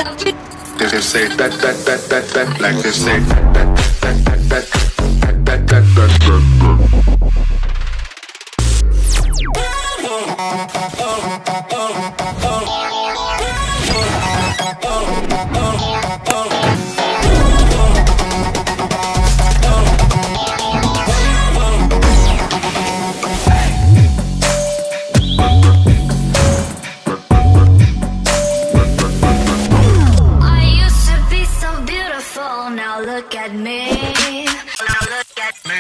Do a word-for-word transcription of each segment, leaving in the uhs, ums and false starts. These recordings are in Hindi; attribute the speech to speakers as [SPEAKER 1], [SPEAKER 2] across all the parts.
[SPEAKER 1] This say that that that that that like this say that that that that that that that that that.
[SPEAKER 2] Look at me. Now look at me.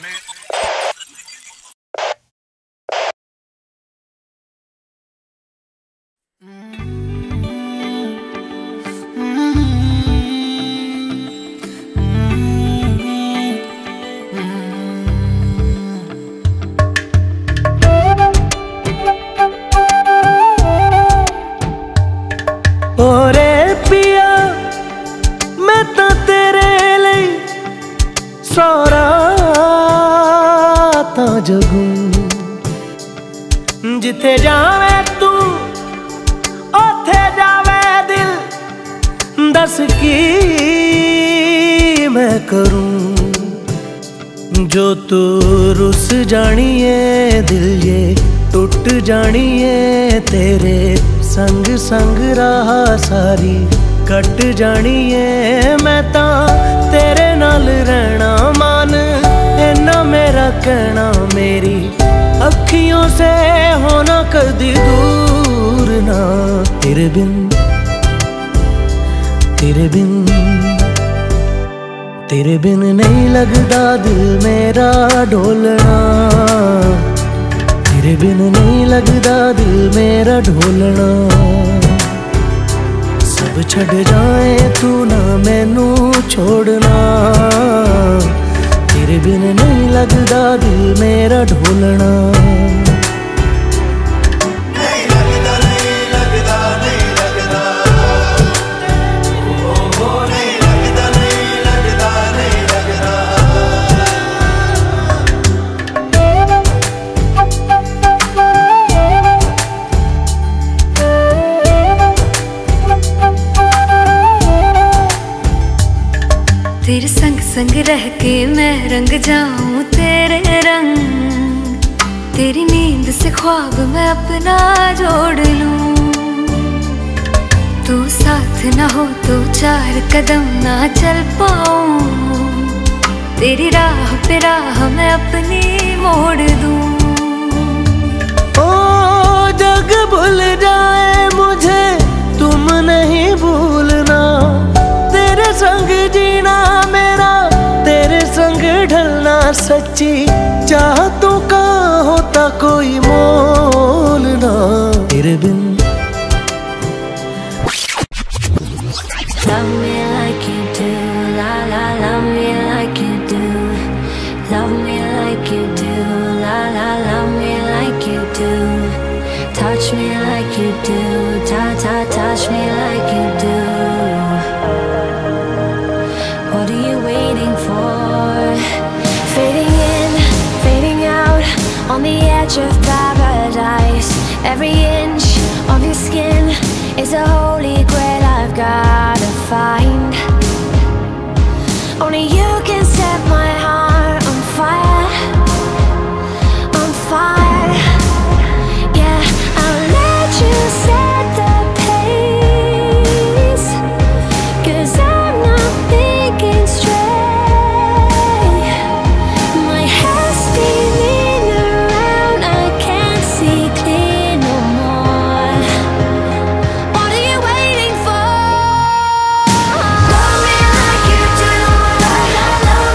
[SPEAKER 3] ओरे पिया मैं तो तेरे राता जगूं जिथे जावे तू ओथे जावे दिल दस की मैं करूं जो तू रुस जानिए दिल ये टूट जानिए तेरे संग संग रहा सारी कट जानिए मैं ता तेरे नाल रहना मान इन्ना मेरा कहना मेरी अखियों से होना कदी दूर ना तेरे बिन तेरे बिन तेरे बिन नहीं लगदा दिल मेरा ढोलना तेरे बिन नहीं लगदा दिल मेरा ढोलना सब छड़ जाए तू ना मैनू छोड़ना तेरे बिन नहीं लगदा दिल मेरा ढोलना
[SPEAKER 4] नहीं लगदा नहीं लगदा नहीं लगदा ओ हो नहीं लगदा नहीं लगदा नहीं लगदा
[SPEAKER 2] तेरे संग संग रह के मैं रंग जाऊं तेरे रंग तेरी नींद से ख्वाब मैं अपना जोड़ लूं तू साथ ना हो तो चार कदम ना चल पाऊं तेरी राह पे राह मैं अपनी मोड़ दूं
[SPEAKER 3] ओ जग भूल जाए मुझे तुम नहीं भूलना तेरे संग जीना मेरा तेरे संग ढलना सच्ची चाहतों का होता कोई मोल ना तेरे बिन
[SPEAKER 2] Love me like you do, la la, love me like you do. Love me like you do, la la, love me like you do. Touch me like you do, ta ta, touch me like you do. What are you waiting for? Fading in, fading out, on the edge of paradise. Every inch of your skin is a holy grail I've gotta find. Only you can set my heart on fire, on fire. Yeah, I'll let you set the pace, 'cause I'm not thinking straight. My head's spinning around, I can't see clear no more. What are you waiting for? Love me like you do, la la, love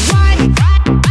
[SPEAKER 5] Why?